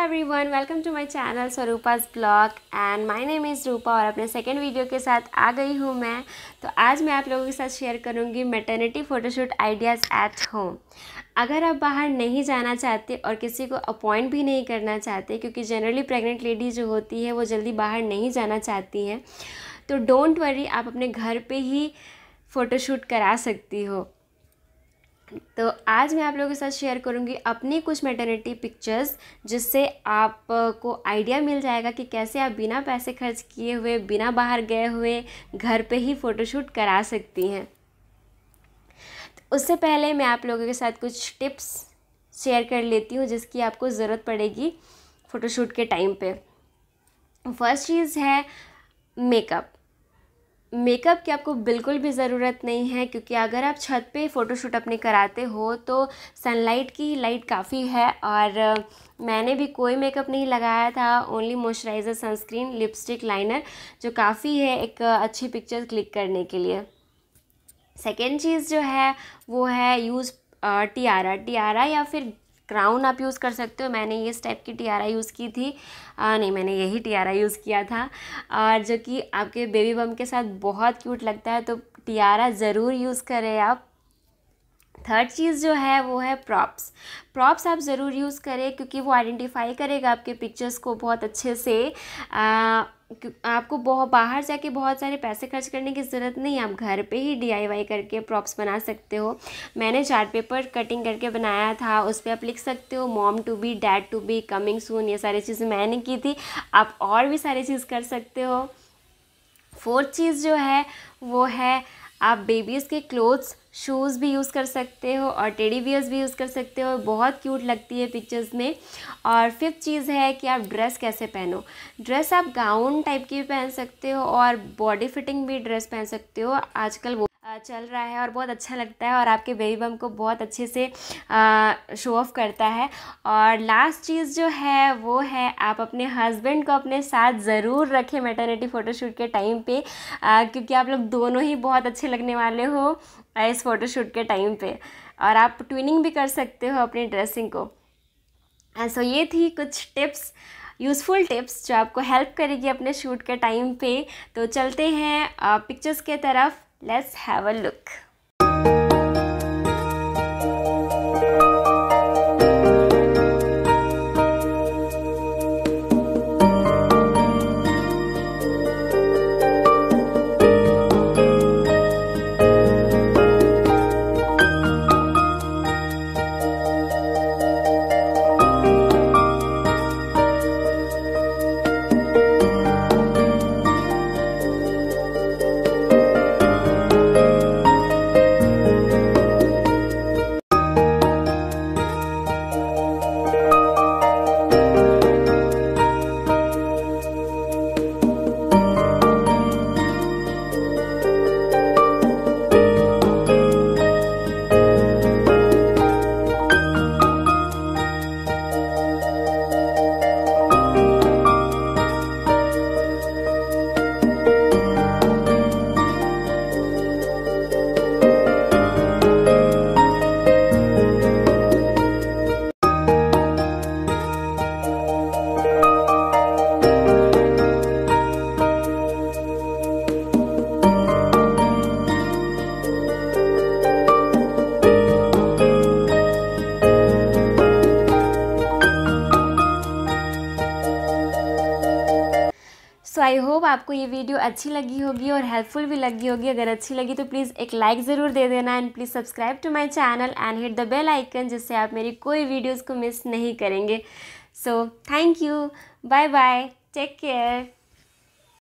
Everyone, welcome to my channel Swarupa's blog and my name is Rupa. और अपने second video के साथ आ गई हूँ मैं। तो आज मैं आप लोगों के साथ शेयर करूँगी maternity photoshoot ideas at home. अगर आप बाहर नहीं जाना चाहते और किसी को अपॉइंट भी नहीं करना चाहते, क्योंकि जनरली प्रेग्नेंट लेडी जो होती है वो जल्दी बाहर नहीं जाना चाहती हैं, तो डोंट वरी, आप अपने घर पे ही फ़ोटोशूट करा सकती हो। तो आज मैं आप लोगों के साथ शेयर करूंगी अपनी कुछ मैटरनिटी पिक्चर्स, जिससे आपको आइडिया मिल जाएगा कि कैसे आप बिना पैसे खर्च किए हुए, बिना बाहर गए हुए घर पे ही फ़ोटोशूट करा सकती हैं। तो उससे पहले मैं आप लोगों के साथ कुछ टिप्स शेयर कर लेती हूँ जिसकी आपको ज़रूरत पड़ेगी फ़ोटोशूट के टाइम पे। फर्स्ट चीज़ है मेकअप। मेकअप की आपको बिल्कुल भी ज़रूरत नहीं है, क्योंकि अगर आप छत पे फ़ोटोशूट अपने कराते हो तो सनलाइट की लाइट काफ़ी है। और मैंने भी कोई मेकअप नहीं लगाया था, only moisturiser, sunscreen, lipstick, liner, जो काफ़ी है एक अच्छी पिक्चर क्लिक करने के लिए। सेकेंड चीज़ जो है वो है यूज़ टियारा या फिर क्राउन आप यूज़ कर सकते हो। मैंने इस टाइप की टियारा यूज़ की थी, नहीं, मैंने यही टियारा यूज़ किया था, और जो कि आपके बेबी बम के साथ बहुत क्यूट लगता है, तो टियारा ज़रूर यूज़ करें आप। थर्ड चीज़ जो है वो है प्रॉप्स आप ज़रूर यूज़ करें, क्योंकि वो आइडेंटिफाई करेगा आपके पिक्चर्स को बहुत अच्छे से। आपको बाहर जाके बहुत सारे पैसे खर्च करने की ज़रूरत नहीं है, आप घर पे ही DIY करके प्रॉप्स बना सकते हो। मैंने चार्ट पेपर कटिंग करके बनाया था, उस पर आप लिख सकते हो mom to be, dad to be, coming soon, ये सारी चीज़ें मैंने की थी। आप और भी सारी चीज़ कर सकते हो। फोर्थ चीज़ जो है वो है आप बेबीज़ के क्लोथ्स, शूज़ भी यूज़ कर सकते हो और टेडी बियर्स भी यूज़ कर सकते हो, बहुत क्यूट लगती है पिक्चर्स में। और फिफ्थ चीज़ है कि आप ड्रेस कैसे पहनो। ड्रेस आप गाउन टाइप की भी पहन सकते हो और बॉडी फिटिंग भी ड्रेस पहन सकते हो, आजकल वो चल रहा है और बहुत अच्छा लगता है और आपके बेबी बम को बहुत अच्छे से शो ऑफ करता है। और लास्ट चीज़ जो है वो है आप अपने हस्बैंड को अपने साथ ज़रूर रखें मैटरनिटी फ़ोटोशूट के टाइम पे, क्योंकि आप लोग दोनों ही बहुत अच्छे लगने वाले हो इस फ़ोटोशूट के टाइम पे। और आप ट्विनिंग भी कर सकते हो अपनी ड्रेसिंग को। सो ये थी कुछ टिप्स, यूज़फुल टिप्स, जो आपको हेल्प करेगी अपने शूट के टाइम पे। तो चलते हैं पिक्चर्स के तरफ। Let's have a look. So I hope आपको ये वीडियो अच्छी लगी होगी और हेल्पफुल भी लगी होगी। अगर अच्छी लगी तो प्लीज़ एक लाइक ज़रूर दे देना and please subscribe to my channel and hit the bell icon, जिससे आप मेरी कोई वीडियोस को मिस नहीं करेंगे। So thank you, bye bye, take care.